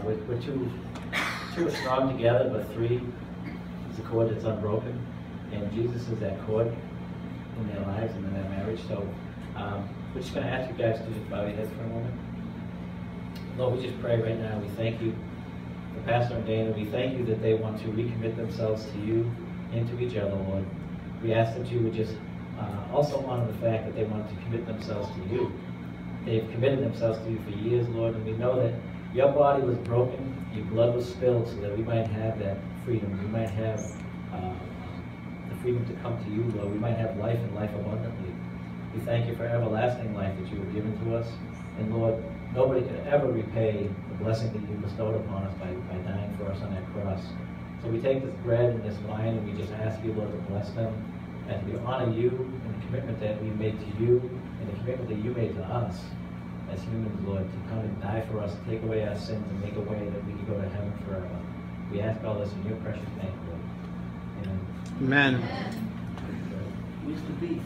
we're two are strong together, but three is a cord that's unbroken. And Jesus is that cord in their lives and in their marriage. So we're just going to ask you guys to just bow your heads for a moment. Lord, we just pray right now. We thank you for Pastor and Dana. We thank you that they want to recommit themselves to you and to each other, Lord. We ask that you would just also honor the fact that they want to commit themselves to you. They've committed themselves to you for years, Lord, and we know that your body was broken, your blood was spilled so that we might have that freedom. We might have the freedom to come to you, Lord. We might have life and life abundantly. We thank you for everlasting life that you have given to us. And Lord, nobody could ever repay the blessing that you bestowed upon us by dying for us on that cross. So we take this bread and this wine and we just ask you, Lord, to bless them, and we honor you and the commitment that we made to you and the commitment that you made to us as humans, Lord, to come and die for us, take away our sins, and make a way that we can go to heaven forever. We ask all this in your precious name, Lord. Amen. Amen. Used to be.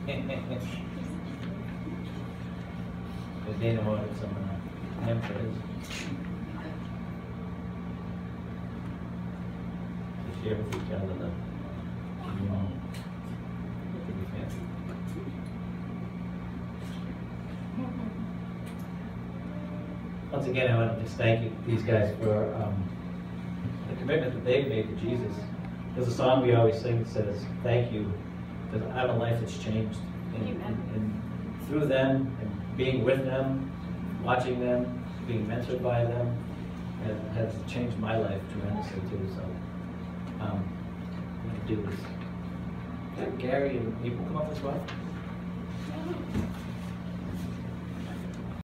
Because Dana ordered some him for his. To share with each other the communion. Once again, I want to just thank these guys for the commitment that they've made to Jesus. There's a song we always sing that says, "Thank you, because I have a life that's changed." And through them, and being with them, watching them, being mentored by them, has changed my life tremendously too. So, I'm going to do this. Gary and people come up as well.